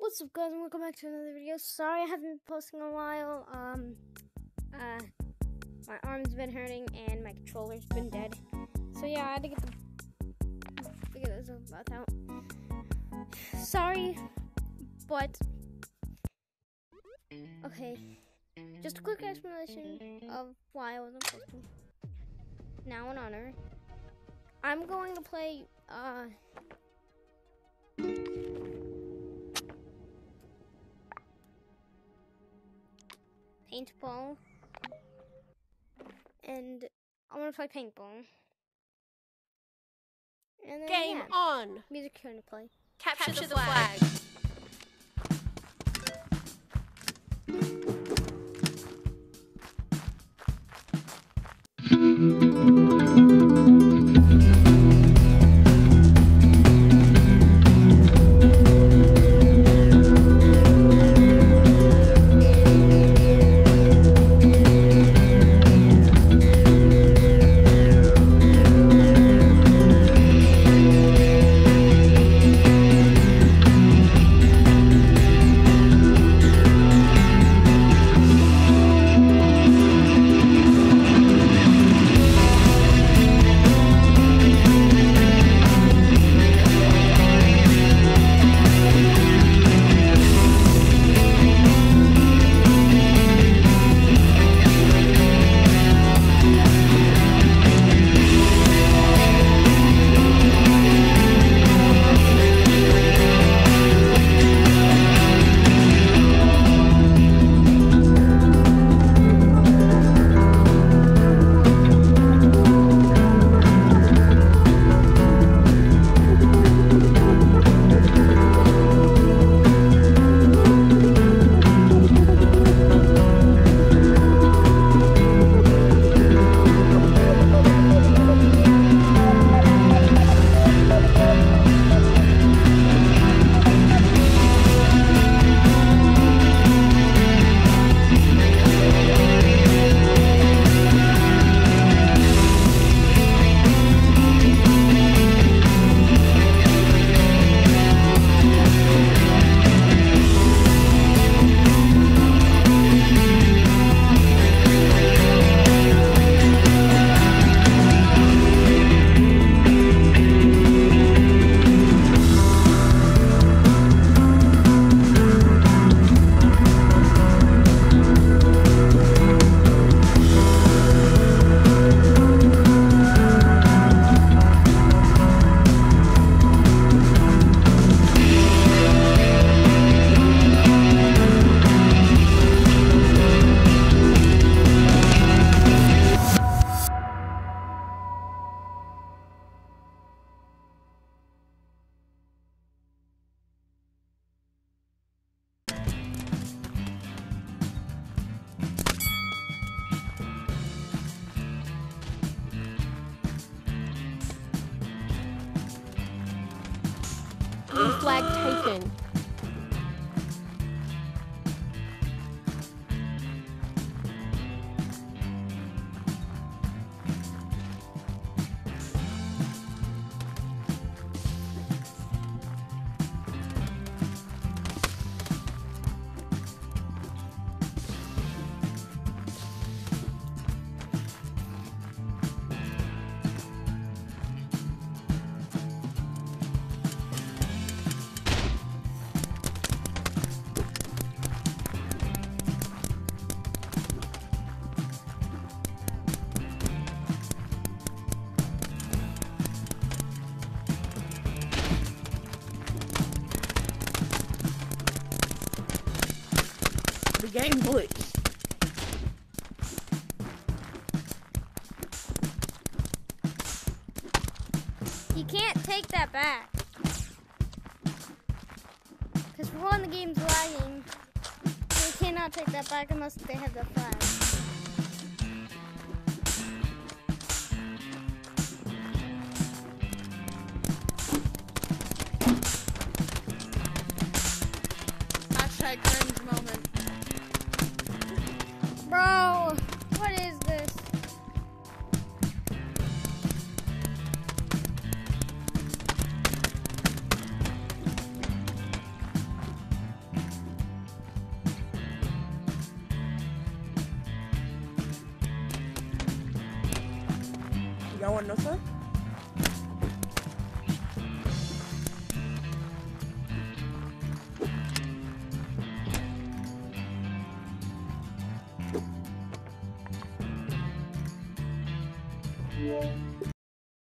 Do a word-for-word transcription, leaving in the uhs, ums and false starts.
What's up, guys, and welcome back to another video. Sorry I haven't been posting in a while. Um, uh, my arm's been hurting and my controller's been dead. So yeah, I had to get the figure this stuff out. Sorry, but okay. Just a quick explanation of why I wasn't posting. Now in honor, I'm going to play uh. paintball, and I'm gonna play paintball. And then, Game yeah, on! music going to play. Capture, Capture the, the flag. flag. Flag taken. The game glitch. You can't take that back. Because for one, the game's lagging. So you cannot take that back unless they have the flag. Hashtag cringe moment. Bro, what is this? No one knows her? Yeah.